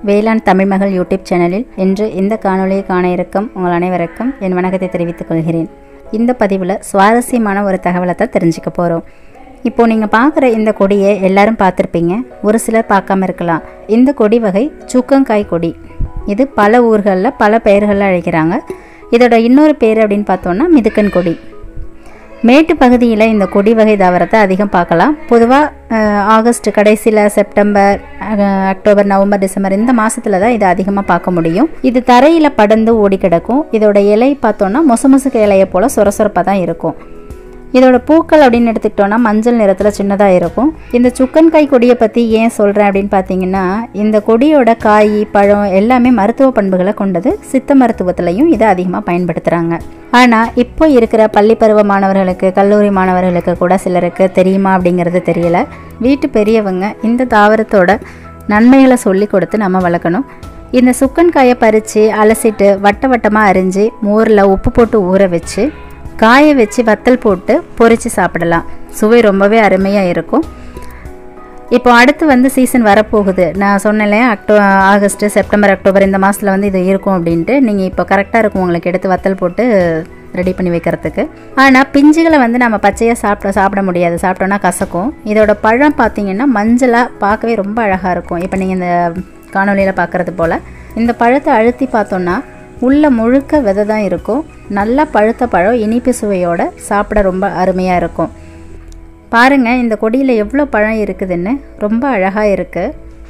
வேளாண் தமிழ் மகள் யூடியூப் சேனலில் இன்று இந்த காணொளியை காண இருக்கும் உங்கள் அனைவருக்கும் என் வணக்கத்தை தெரிவித்துக் கொள்கிறேன். இந்த பதிவில் சுவாரஸ்யமான ஒரு தகவலை தான் தெரிஞ்சுக்க போகிறோம். இப்போது நீங்கள் பார்க்குற இந்த கொடியை எல்லாரும் பார்த்துருப்பீங்க, ஒரு சிலர் பார்க்காம இருக்கலாம். இந்த கொடி வகை சுக்கங்காய் கொடி. இது பல ஊர்களில் பல பெயர்களில் அழைக்கிறாங்க. இதோட இன்னொரு பேர் அப்படின்னு பார்த்தோன்னா மிதுக்கன் கொடி. மேட்டு பகுதியில் இந்த கொடி வகை தாவரத்தை அதிகம் பார்க்கலாம். பொதுவாக ஆகஸ்ட் கடைசியில், செப்டம்பர், அக்டோபர், நவம்பர், டிசம்பர் இந்த மாதத்தில் தான் இதை அதிகமாக பார்க்க முடியும். இது தரையில் படர்ந்து ஓடி கிடக்கும். இதோட இலை பார்த்தோன்னா மொசமொசுக்கு இலையை போல் சொரசொரப்பாக தான் இருக்கும். இதோட பூக்கள் அப்படின்னு எடுத்துக்கிட்டோன்னா மஞ்சள் நிறத்தில் சின்னதாக இருக்கும். இந்த சுக்கன்காய் கொடியை பற்றி ஏன் சொல்கிறேன் அப்படின்னு பார்த்தீங்கன்னா, இந்த கொடியோட காய், பழம் எல்லாமே மருத்துவ பண்புகளை கொண்டது. சித்த மருத்துவத்திலையும் இதை அதிகமாக பயன்படுத்துகிறாங்க. ஆனால் இப்போ இருக்கிற பள்ளி பருவ மாணவர்களுக்கு, கல்லூரி மாணவர்களுக்கு கூட சிலருக்கு தெரியுமா அப்படிங்கிறது தெரியல. வீட்டு பெரியவங்க இந்த தாவரத்தோட நன்மைகளை சொல்லி கொடுத்து நம்ம வளர்க்கணும். இந்த சுக்கன்காயை பறித்து அலசிட்டு வட்ட வட்டமாக அரிஞ்சு மோரில் உப்பு போட்டு ஊற வச்சு காய வச்சு வத்தல் போட்டு பொரித்து சாப்பிடலாம். சுவை ரொம்பவே அருமையாக இருக்கும். இப்போ அடுத்து சீசன் வரப்போகுது. நான் சொன்னேன் ஆகஸ்ட்டு, செப்டம்பர், அக்டோபர் இந்த மாதத்தில் இது இருக்கும் அப்படின்ட்டு. நீங்கள் இப்போ கரெக்டாக இருக்கும் உங்களுக்கு எடுத்து வத்தல் போட்டு ரெடி பண்ணி வைக்கிறதுக்கு. ஆனால் பிஞ்சுகளை நம்ம பச்சையாக சாப்பிட முடியாது, சாப்பிட்டோன்னா கசக்கும். இதோட பழம் பார்த்திங்கன்னா மஞ்சளாக பார்க்கவே ரொம்ப அழகாக இருக்கும். இப்போ நீங்கள் இந்த காணொலியில் பார்க்குறது போல் இந்த பழத்தை அழுத்தி பார்த்தோன்னா உள்ள முழுக்க விதை தான் இருக்கும். நல்லா பழுத்த பழம், இனிப்பு சுவையோட சாப்பிட ரொம்ப அருமையாக இருக்கும். பாருங்கள் இந்த கொடியில் எவ்வளோ பழம் இருக்குதுன்னு, ரொம்ப அழகாக இருக்குது.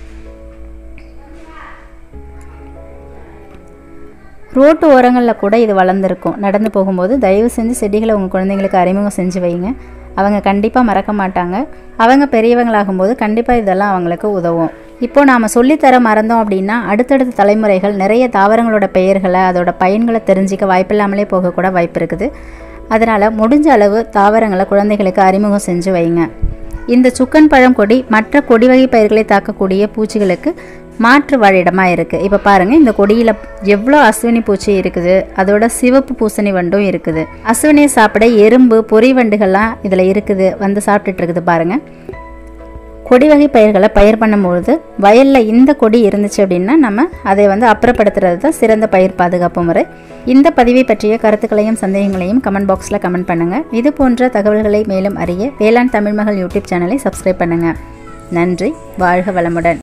ரோட்டு ஓரங்களில் கூட இது வளர்ந்துருக்கும். நடந்து போகும்போது தயவு செஞ்சு செடிகளை உங்கள் குழந்தைங்களுக்கு அறிமுகம் செஞ்சு வைங்க. அவங்க கண்டிப்பாக மறக்க மாட்டாங்க. அவங்க பெரியவங்களாகும்போது கண்டிப்பாக இதெல்லாம் அவங்களுக்கு உதவும். இப்போது நாம் சொல்லித்தர மறந்தோம் அப்படின்னா அடுத்தடுத்த தலைமுறைகள் நிறைய தாவரங்களோட பெயர்களை, அதோட பயன்களை தெரிஞ்சிக்க வாய்ப்பில்லாமலே போகக்கூட வாய்ப்பு இருக்குது. அதனால் முடிஞ்ச அளவு தாவரங்களை குழந்தைகளுக்கு அறிமுகம் செஞ்சு வைங்க. இந்த சுக்கன் பழம் கொடி மற்ற கொடி வகை பயிர்களை தாக்கக்கூடிய பூச்சிகளுக்கு மாற்று வாழிடமாக இருக்குது. இப்போ பாருங்கள் இந்த கொடியில் எவ்வளோ அஸ்வினி பூச்சி இருக்குது, அதோட சிவப்பு பூசணி வண்டும் இருக்குது. அஸ்வினியை சாப்பிட எறும்பு, பொறி வண்டுகள்லாம் இதில் இருக்குது, சாப்பிட்டுட்டு இருக்குது. பாருங்கள், கொடி வகை பயிர்களை பயிர் பண்ணும்பொழுது வயலில் இந்த கொடி இருந்துச்சு அப்படின்னா நம்ம அதை அப்புறப்படுத்துறது தான் சிறந்த பயிர் பாதுகாப்பு முறை. இந்த பதிவை பற்றிய கருத்துக்களையும் சந்தேகங்களையும் கமெண்ட் பாக்ஸில் கமெண்ட் பண்ணுங்கள். இது போன்ற தகவல்களை மேலும் அறிய வேளாண் தமிழ் மகள் யூடியூப் சேனலை சப்ஸ்கிரைப் பண்ணுங்கள். நன்றி. வாழ்க வளமுடன்.